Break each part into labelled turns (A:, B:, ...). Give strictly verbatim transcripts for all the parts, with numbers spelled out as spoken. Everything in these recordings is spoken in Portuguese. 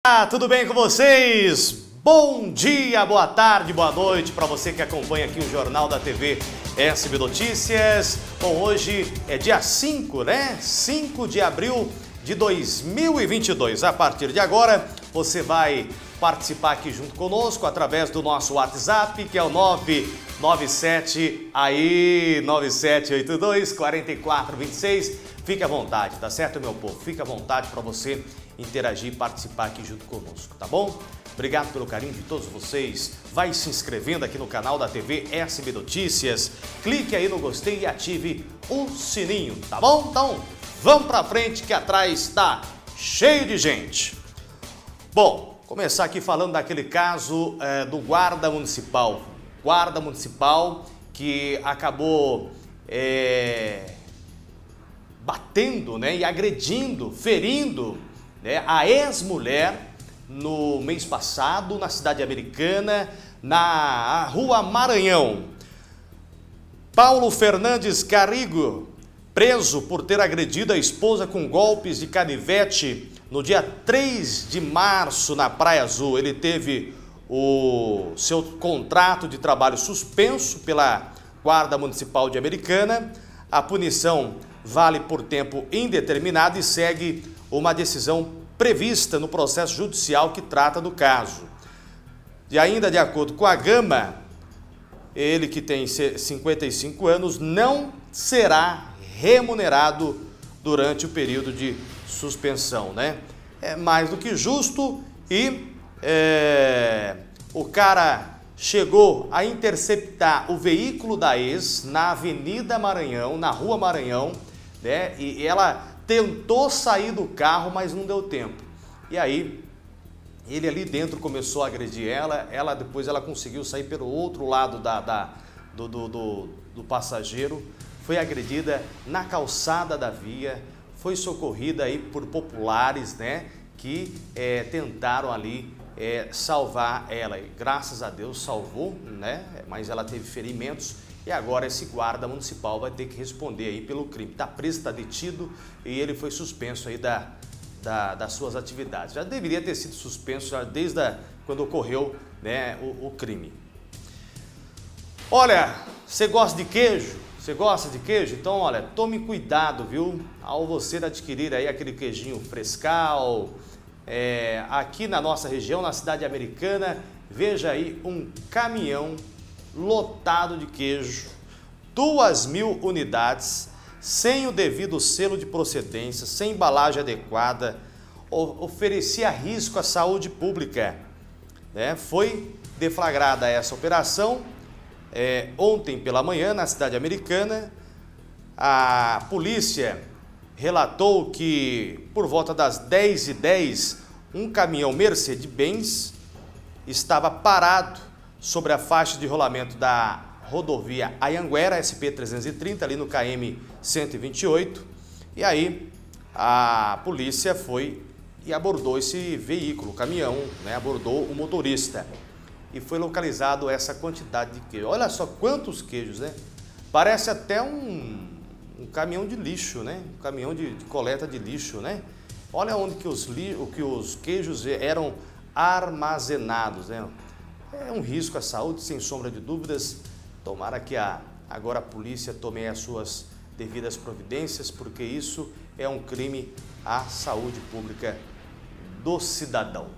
A: Ah, tudo bem com vocês? Bom dia, boa tarde, boa noite para você que acompanha aqui o Jornal da T V S B Notícias. Bom, hoje é dia cinco, né? cinco de abril de dois mil e vinte e dois. A partir de agora, você vai participar aqui junto conosco através do nosso WhatsApp, que é o nove nove sete aí, nove sete oito dois, quatro quatro dois seis. Fique à vontade, tá certo, meu povo? Fique à vontade para você interagir e participar aqui junto conosco, tá bom? Obrigado pelo carinho de todos vocês. Vai se inscrevendo aqui no canal da T V S B Notícias. Clique aí no gostei e ative o sininho, tá bom? Então, vamos pra frente que atrás tá cheio de gente. Bom, começar aqui falando daquele caso é, do guarda municipal. Guarda municipal que acabou é, batendo, né, e agredindo, ferindo, né, a ex-mulher no mês passado, na cidade americana, na rua Maranhão. Paulo Fernandes Carrigo, preso por ter agredido a esposa com golpes de canivete no dia três de março na Praia Azul. Ele teve o seu contrato de trabalho suspenso pela Guarda Municipal de Americana. A punição vale por tempo indeterminado e segue uma decisão prevista no processo judicial que trata do caso. E ainda de acordo com a Gama, ele que tem cinquenta e cinco anos não será remunerado durante o período de suspensão, né? É mais do que justo e é, o cara chegou a interceptar o veículo da ex na Avenida Maranhão, na Rua Maranhão, né? E ela tentou sair do carro, mas não deu tempo. E aí, ele ali dentro começou a agredir ela, ela depois ela conseguiu sair pelo outro lado da, da, do, do, do, do passageiro, foi agredida na calçada da via, foi socorrida aí por populares, né, que é, tentaram ali é, salvar ela. E graças a Deus salvou, né, mas ela teve ferimentos. E agora esse guarda municipal vai ter que responder aí pelo crime. Está preso, está detido e ele foi suspenso aí da, da, das suas atividades. Já deveria ter sido suspenso já desde a, quando ocorreu, né, o, o crime. Olha, você gosta de queijo? Você gosta de queijo? Então, olha, tome cuidado, viu? Ao você adquirir aí aquele queijinho frescal, é, aqui na nossa região, na cidade americana, veja aí um caminhão lotado de queijo, duas mil unidades, sem o devido selo de procedência, sem embalagem adequada, oferecia risco à saúde pública, né? Foi deflagrada essa operação é, ontem pela manhã na cidade americana. A polícia relatou que por volta das dez e dez, um caminhão Mercedes-Benz estava parado sobre a faixa de rolamento da rodovia Anhanguera, S P trezentos e trinta, ali no K M cento e vinte e oito. E aí a polícia foi e abordou esse veículo, o caminhão, né, abordou o motorista. E foi localizado essa quantidade de queijo. Olha só quantos queijos, né? Parece até um, um caminhão de lixo, né? Um caminhão de, de coleta de lixo, né? Olha onde que os, li, que os queijos eram armazenados, né? É um risco à saúde, sem sombra de dúvidas. Tomara que a, agora a polícia tome as suas devidas providências, porque isso é um crime à saúde pública do cidadão.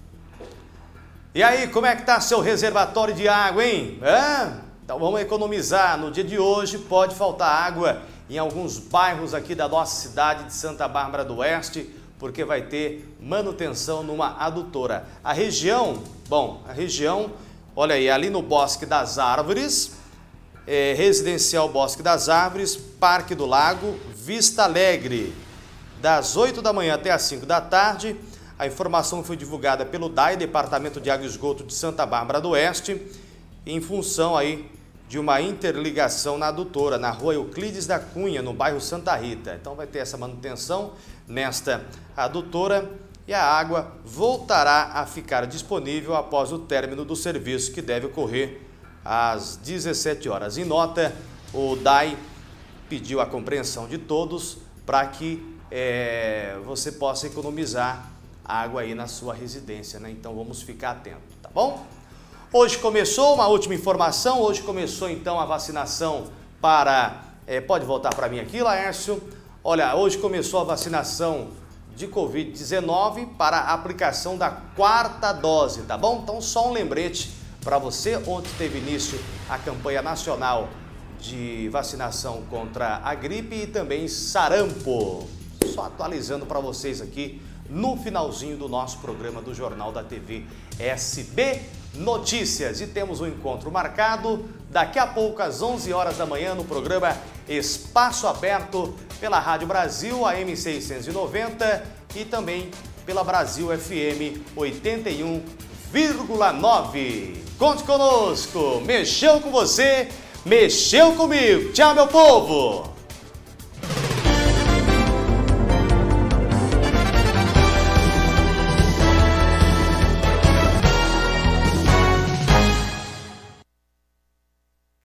A: E aí, como é que está seu reservatório de água, hein? É? Então vamos economizar. No dia de hoje pode faltar água em alguns bairros aqui da nossa cidade de Santa Bárbara do Oeste, porque vai ter manutenção numa adutora. A região, bom, a região, olha aí, ali no Bosque das Árvores, é, Residencial Bosque das Árvores, Parque do Lago, Vista Alegre, das oito da manhã até as cinco da tarde. A informação foi divulgada pelo D A I, Departamento de Água e Esgoto de Santa Bárbara do Oeste, em função aí de uma interligação na adutora, na rua Euclides da Cunha, no bairro Santa Rita. Então vai ter essa manutenção nesta adutora e a água voltará a ficar disponível após o término do serviço, que deve ocorrer às dezessete horas. Em nota, o D A I pediu a compreensão de todos para que é, você possa economizar água aí na sua residência, né? Então vamos ficar atentos, tá bom? Hoje começou, uma última informação, hoje começou então a vacinação para... É, pode voltar para mim aqui, Laércio. Olha, hoje começou a vacinação de covid dezenove para a aplicação da quarta dose, tá bom? Então só um lembrete para você, ontem teve início a campanha nacional de vacinação contra a gripe e também sarampo. Só atualizando para vocês aqui no finalzinho do nosso programa do Jornal da T V S B Notícias. E temos um encontro marcado daqui a pouco às onze horas da manhã no programa Espaço Aberto pela Rádio Brasil A M seiscentos e noventa e também pela Brasil F M oitenta e um vírgula nove. Conte conosco, mexeu com você, mexeu comigo. Tchau, meu povo!